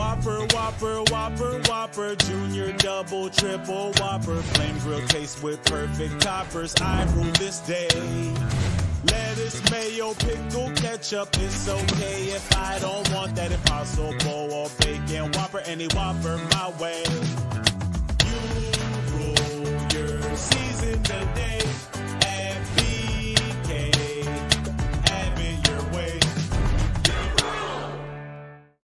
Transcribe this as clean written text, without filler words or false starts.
Whopper, Whopper, Whopper, Whopper, Junior, Double, Triple, Whopper, Flame Grill taste with perfect toppers. I rule this day. Lettuce, mayo, pickle, ketchup, it's okay if I don't want that Impossible or bacon Whopper, any Whopper my way. You rule your season today.